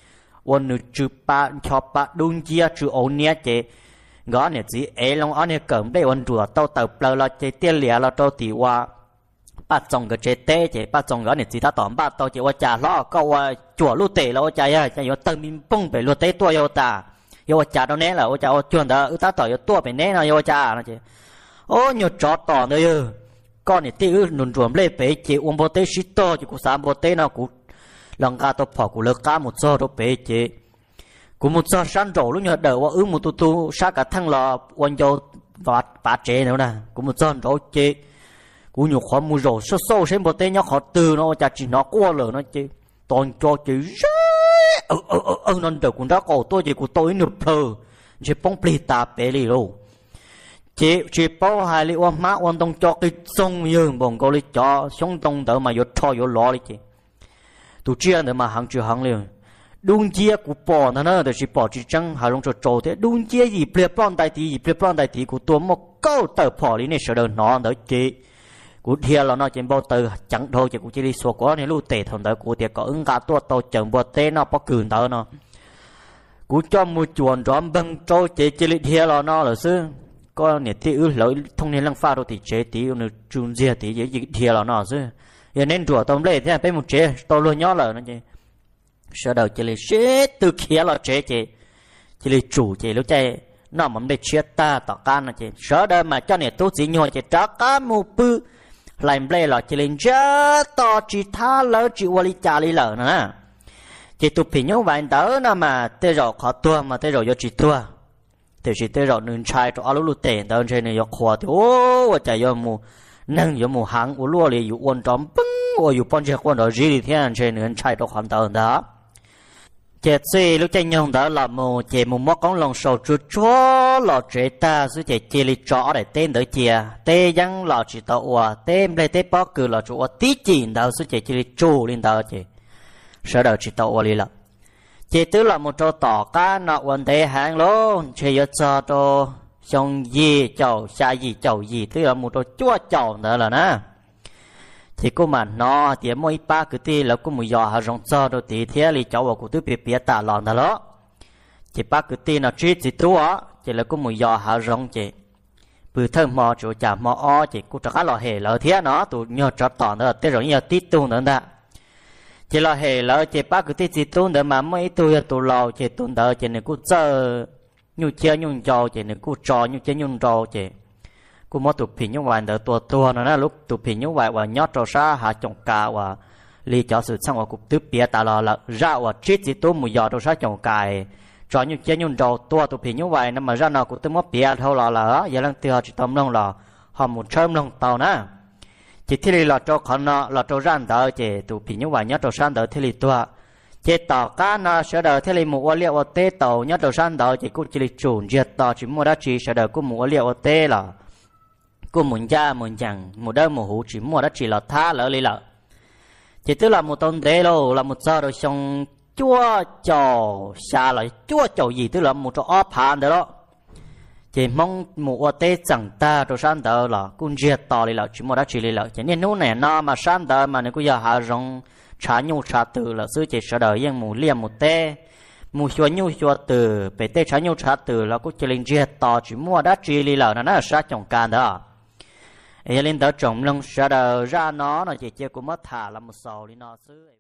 ôn trừ ba cho ba đun chia trừ ôn nhé chế gõ này chỉ ấy long ở này cẩm đây ôn chùa tao tập lâu là chế tiền lẻ là tao tỷ qua bắt trong cái chế té chế bắt trong gõ này chỉ ta tóm bắt tao chế qua trả lo câu chùa lú tệ là cha ya cha yo tâm mình bung về lú tệ tua yo ta yo cha đâu nè là yo cha chuyện đó ta tao yo tua về nè là yo cha nó chế ô nhiều chó tỏ nữa ư con này tiêu nôn ruộng lên bể chế uống bò tê xí to chỉ có sáu bò tê nào cũng lòng cá tao phò cũng lơ cá một giờ đó bể chế cũng một giờ sáng rồi lúc nhớ đợi qua ứ một tu tu sát cả thằng lò quan vô vạt vạt chế nữa nè cũng một giờ rồi chế cũng nhiều khó mua rồi sâu sâu xem bò tê nhóc họ từ nó chả chỉ nó qua lờ nó chế toàn cho chế ờ ờ ờ ờ nó đợi cũng đã cổ tôi chế cũng tôi nộp thờ chế bông plei ta bể đi luôn chị chị bao hai li ôm má ôm đông cho cái sông dương bồng cô li cho sông đông đỡ mà vô cho vô lò đi chị tụi chia nữa mà hàng chưa hàng liền đúng chia của bỏ nó nữa để chị bỏ chị trăng hà long cho trâu thế đúng chia gì bia plon đại tí gì bia plon đại tí của tôi một câu tờ bỏ đi này sợ đời nó nữa chị của thia là nó trên bao tờ chẳng thôi chị của chị đi số quá này lưu tệ thằng đó của tiệt có ứng cả tua tàu chừng bao tê nó bao cừn đó nó của cho mua chuồn róm băng trâu chị chị đi thia là nó là xưa có nè tí ư lỗi thông niên lăng pha đâu thì chế tí ư chun dìa tí dễ gì thìa là nó chứ giờ nên rùa tôm lê thế bên một chế to luôn nhó là nó chứ sau đầu chỉ là chế từ kia là chế chế chỉ là chủ chế lúc chế nó mắm để chia ta tỏ can là chế sau đó mà cho nè tôi chỉ nhồi chế trả cá mù bự làm lê là chỉ lên chế to chỉ tha lỡ chỉ qua đi trả đi lỡ nữa chỉ tụt pin nhau vài tớ nó mà tê rồi khó tua mà tê rồi vô chỉ tua thì chỉ tới rồi nên trai cho alo lụt tiền đó trên này có khoa thì ô chạy vô mù nâng vô mù hàng u lúa liền u ôn trống bưng u u bón chơi quan đó gì thì anh trên nên trai cho khoản tờ đó chết gì lúc chạy nhung đó là mù chạy mù mót con lòng sầu chuột chó lọ chế ta cứ chạy chơi li chó để tên đỡ chia tê vẫn lọ chỉ tao ua tên đây tê bó cứ lọ chủ tí chỉnh đó cứ chạy chơi li chu lên đó chị sợ đời chỉ tao ua li lắm chỉ tức là một chỗ tỏ cá nọ vấn đề hàng luôn chỉ cho cho xong gì chậu xa gì chậu gì tức là một chỗ chua chậu nữa là nè thì cô mà nó thì mỗi ba cái tí là cô mới dò hàng rong cho đồ tí thế thì cháu của tôi bị biết tạ lòn đó đó chỉ ba cái tí nó chỉ chỉ tua chỉ là cô mới dò hàng rong chỉ bự thơm mò chỗ chả mò o chỉ cô cho cá lò hề lỡ thế nó tụi nhớ cho tỏ nữa tới rồi nhiều tí tu nữa nè chỉ là hệ lỡ chỉ ba cái tí chỉ tuôn để mà mấy tôi tôi lò chỉ tuôn đỡ chỉ này cũng chờ nhu chia nhu trò chỉ này cũng trò nhu chia nhu trò chỉ cũng mất tụt pin nhu vài đỡ tua tua nó nè lúc tụt pin nhu vài và nhót trò sa hạ trồng cà và li cho sự sang và cũng tiếp bia ta lò là ra và chết chỉ tuôn mùi giò trò sa trồng cài trò nhu chia nhu trò tua tụt pin nhu vài nó mà ra nào cũng tiếp mất bia thôi lò là giờ đang tiêu chỉ tầm lông lò họ một chơm lông tàu nè chỉ thế là cho con nó là cho ran đỡ chỉ tụ pin như vậy nhớ cho ran đỡ thế là tua chỉ tàu cá nó sẽ đỡ thế là một liệu ở tê tàu nhớ cho ran đỡ chỉ cũng chỉ là chuẩn diệt tàu chỉ mua đã chỉ sẽ đỡ cũng một liệu ở tê là cũng muốn ra muốn chẳng một đôi một hũ chỉ mua đã chỉ là tha lỡ đi lỡ chỉ tức là một tôn tê luôn là một giờ rồi xong chua chò xa lại chua chò gì tức là một chỗ ốp hàng đó chỉ mong một tê chẳng ta rồi sáng tờ là cũng diệt tỏ đi là chỉ một đã chỉ đi là chỉ nên nô này nó mà sáng tờ mà nếu cứ giờ hạ rong trả nhu trả từ là xứ chỉ sợ đời yên mù liềm một tê mù xua nhu xua từ về tê trả nhu trả từ là cũng chỉ lên diệt tỏ chỉ mua đã chỉ đi là nó là sát trồng can đó ấy lên tờ trồng lông sợ đời ra nó là chỉ chỉ cũng mất thả là một sầu đi nó xứ